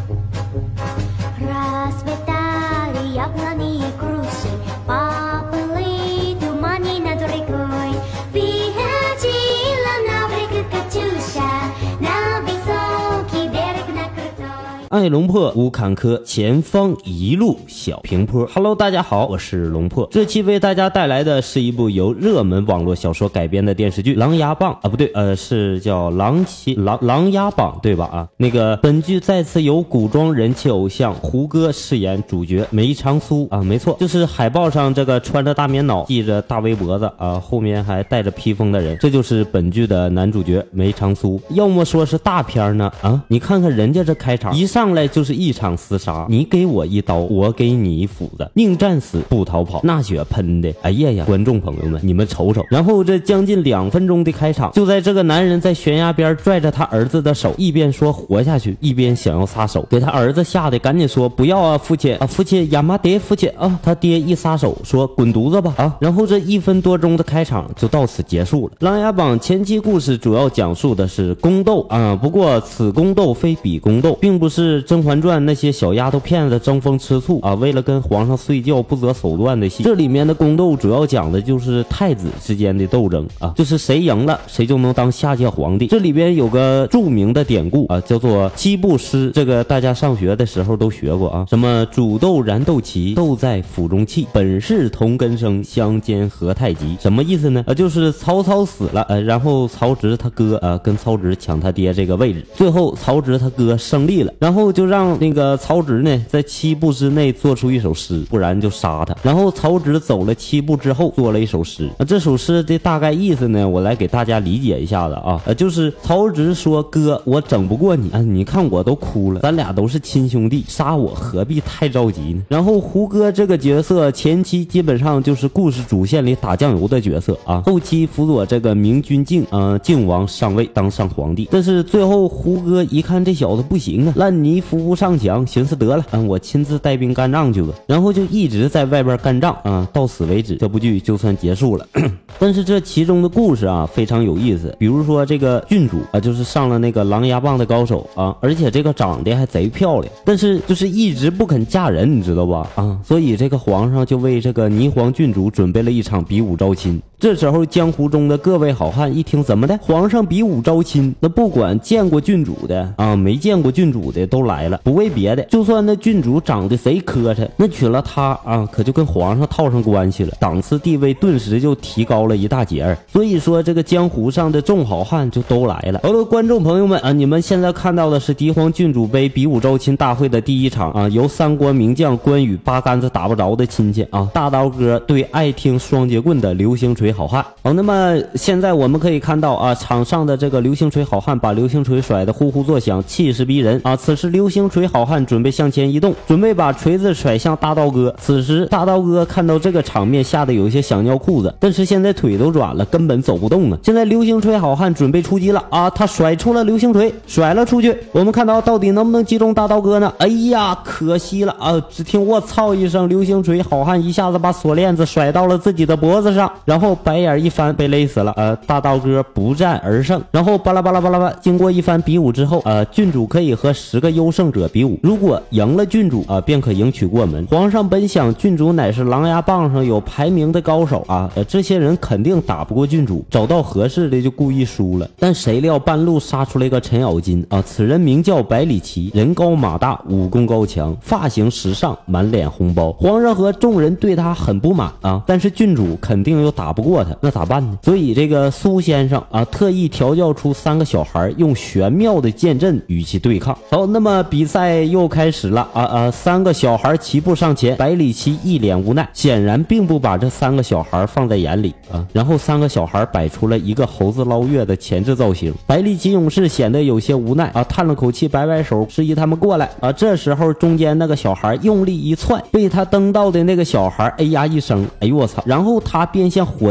爱龙破无坎坷，前方一路小平坡。Hello， 大家好，我是龙破。这期为大家带来的是一部由热门网络小说改编的电视剧《琅琊榜》啊，不对，是叫琅琊榜，对吧？啊，那个本剧再次由古装人气偶像胡歌饰演主角梅长苏啊，没错，就是海报上这个穿着大棉袄、系着大围脖子啊，后面还带着披风的人，这就是本剧的男主角梅长苏。要么说是大片呢啊，你看看人家这开场一上来就是一场厮杀，你给我一刀，我给你一斧子，宁战死不逃跑，那血喷的，哎呀呀！观众朋友们，你们瞅瞅。然后这将近2分钟的开场，就在这个男人在悬崖边拽着他儿子的手，一边说活下去，一边想要撒手，给他儿子吓得赶紧说不要啊，父亲啊，父亲亚麻爹，父亲啊！他爹一撒手说滚犊子吧啊！然后这1分多钟的开场就到此结束了。琅琊榜前期故事主要讲述的是宫斗啊，不过此宫斗非彼宫斗，并不是甄嬛传那些小丫头片子争风吃醋啊，为了跟皇上睡觉不择手段的戏。这里面的宫斗主要讲的就是太子之间的斗争啊，就是谁赢了谁就能当下届皇帝。这里边有个著名的典故啊，叫做七步诗，这个大家上学的时候都学过啊，什么煮豆燃豆萁，豆在釜中泣，本是同根生，相煎何太急。什么意思呢？就是曹操死了，然后曹植他哥跟曹植抢他爹这个位置，最后曹植他哥胜利了，然后就让那个曹植呢在7步之内做出一首诗，不然就杀他。然后曹植走了7步之后做了一首诗，这首诗的大概意思呢，我来给大家理解一下子啊，就是曹植说哥，我整不过你，你看我都哭了，咱俩都是亲兄弟，杀我何必太着急呢？然后胡歌这个角色前期基本上就是故事主线里打酱油的角色啊，后期辅佐这个明君敬靖王上位当上皇帝。但是最后胡歌一看这小子不行啊，烂泥扶不上墙，寻思得了我亲自带兵干仗去吧，然后就一直在外边干仗啊，到此为止，这部剧就算结束了。但是这其中的故事啊非常有意思，比如说这个郡主啊，就是上了那个琅琊榜的高手啊，而且这个长得还贼漂亮，但是就是一直不肯嫁人，你知道吧？所以这个皇上就为这个霓凰郡主准备了一场比武招亲。这时候江湖中的各位好汉一听怎么的，皇上比武招亲，那不管见过郡主的没见过郡主的都来了，不为别的，就算那郡主长得贼磕碜，那娶了她可就跟皇上套上关系了，档次地位顿时就提高了一大截。所以说这个江湖上的众好汉就都来了。好了，观众朋友们你们现在看到的是敌皇郡主杯比武招亲大会的第1场由三国名将关羽8竿子打不着的亲戚大刀哥对爱听双截棍的流星锤好汉。那么现在我们可以看到场上的这个流星锤好汉把流星锤甩得呼呼作响，气势逼人此时流星锤好汉准备向前移动，准备把锤子甩向大刀哥。此时大刀哥看到这个场面吓得有些想尿裤子，但是现在腿都软了，根本走不动现在流星锤好汉准备出击了他甩出了流星锤，甩了出去。我们看到到底能不能击中大刀哥呢？哎呀，可惜了只听我操一声，流星锤好汉一下子把锁链子甩到了自己的脖子上，然后白眼一翻被勒死了大刀哥不战而胜。然后巴拉巴拉巴拉巴，经过一番比武之后郡主可以和10个优胜者比武，如果赢了郡主便可迎娶过门。皇上本想郡主乃是琅琊榜上有排名的高手这些人肯定打不过郡主，找到合适的就故意输了。但谁料半路杀出来一个程咬金此人名叫百里奇，人高马大，武功高强，发型时尚，满脸红包。皇上和众人对他很不满但是郡主肯定又打不过他，那咋办呢？所以这个苏先生特意调教出3个小孩，用玄妙的剑阵与其对抗。好，那么比赛又开始了3个小孩齐步上前，百里奇一脸无奈，显然并不把这3个小孩放在眼里然后3个小孩摆出了一个猴子捞月的前置造型，百里奇勇士显得有些无奈叹了口气，摆摆手示意他们过来这时候中间那个小孩用力一踹，被他蹬到的那个小孩哎呀一声，哎呦我操，然后他便像火箭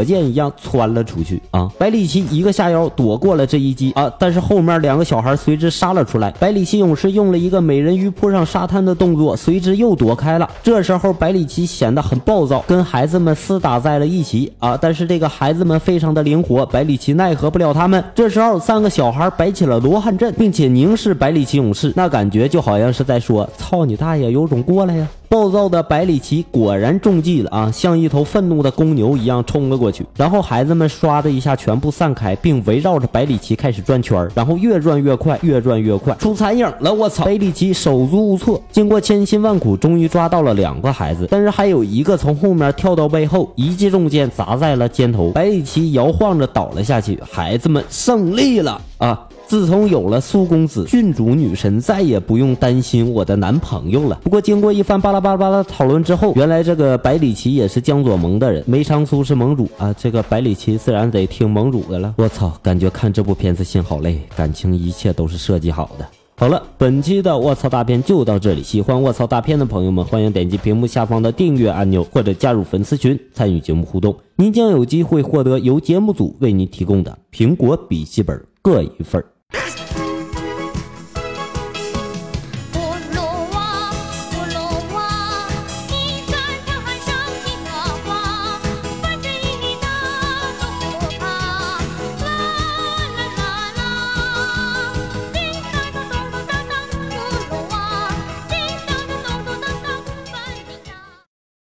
箭一样窜了出去啊！百里奇一个下腰躲过了这一击啊，但是后面2个小孩随之杀了出来。百里奇勇士用了一个美人鱼扑上沙滩的动作，随之又躲开了。这时候百里奇显得很暴躁，跟孩子们厮打在了一起啊！但是这个孩子们非常的灵活，百里奇奈何不了他们。这时候3个小孩摆起了罗汉阵，并且凝视百里奇勇士，那感觉就好像是在说：操你大爷，有种过来呀！暴躁的百里奇果然中计了啊，像一头愤怒的公牛一样冲了过去。然后孩子们唰的一下全部散开，并围绕着百里奇开始转圈，然后越转越快，越转越快，出残影了！我操！百里奇手足无措，经过千辛万苦，终于抓到了2个孩子，但是还有一个从后面跳到背后，一记重剑砸在了肩头，百里奇摇晃着倒了下去。孩子们胜利了啊！自从有了苏公子，郡主女神再也不用担心我的男朋友了。不过经过一番巴拉巴拉的讨论之后，原来这个百里奇也是江左盟的人，梅长苏是盟主啊，这个百里奇自然得听盟主的了。我操，感觉看这部片子心好累，感情一切都是设计好的。好了，本期的卧槽大片就到这里，喜欢卧槽大片的朋友们，欢迎点击屏幕下方的订阅按钮，或者加入粉丝群参与节目互动，您将有机会获得由节目组为您提供的苹果笔记本各一份。